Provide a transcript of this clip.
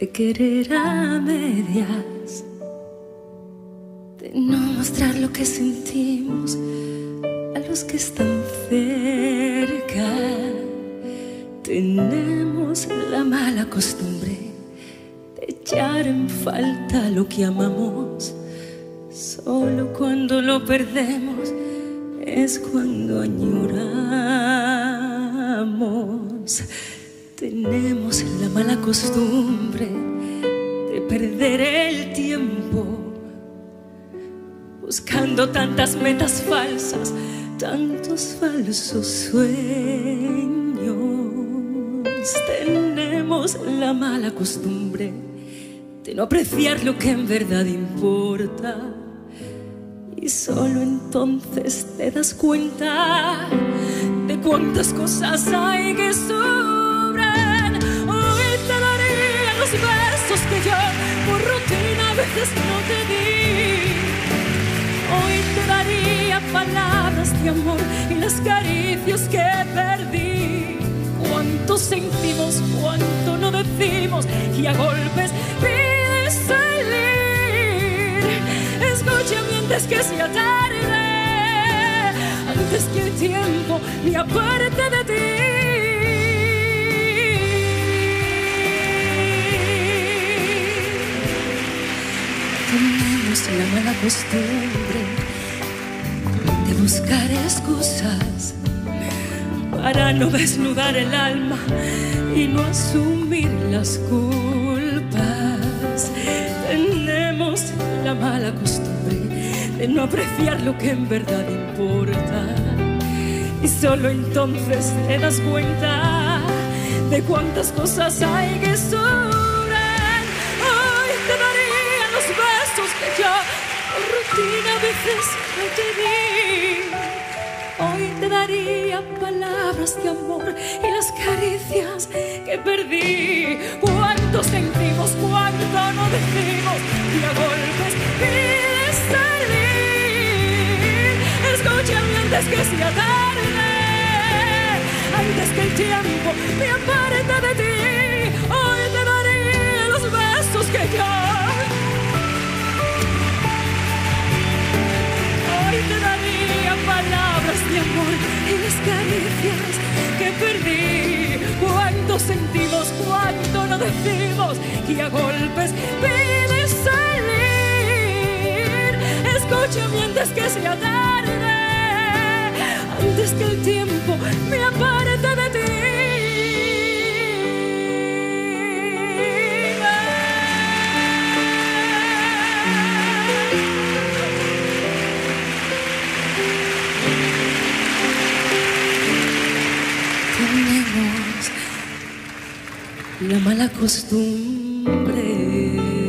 de querer a medias, de no mostrar lo que sentimos a los que están cerca. Tenemos la mala costumbre de echar en falta lo que amamos. Solo cuando lo perdemos es cuando añoramos. Tenemos la mala costumbre de perder el tiempo buscando tantas metas falsas, tantos falsos sueños. Tenemos la mala costumbre de no apreciar lo que en verdad importa, y solo entonces te das cuenta de cuántas cosas hay que sobran. Hoy te daría los besos que yo por rutina a veces no te di. Hoy te daría palabras de amor y las caricias que perdí. Cuánto sentimos, cuánto no decimos, y a golpes pides salir. Escúchame antes que sea tarde, antes que el tiempo me aparte de ti. Tenemos la mala costumbre de buscar excusas para no desnudar el alma y no asumir las culpas. Tenemos la mala costumbre de no apreciar lo que en verdad importa, y solo entonces te das cuenta de cuántas cosas hay que sobran. Hoy te daría los besos que yo por rutina a veces no te di. Hoy te daría palabras de amor y las caricias que perdí. Cuánto sentimos, cuánto no decimos, y a golpes pides salir. Escúchame antes que sea tarde, antes que el tiempo me aparte de ti. Hoy te daría los besos que yo, hoy te daría palabras de amor y las caricias que perdí. Cuánto sentimos, cuánto no decimos, y a golpes pides salir. Escúchame antes que sea tarde, antes que el tiempo me aparte de ti. Tenemos la mala costumbre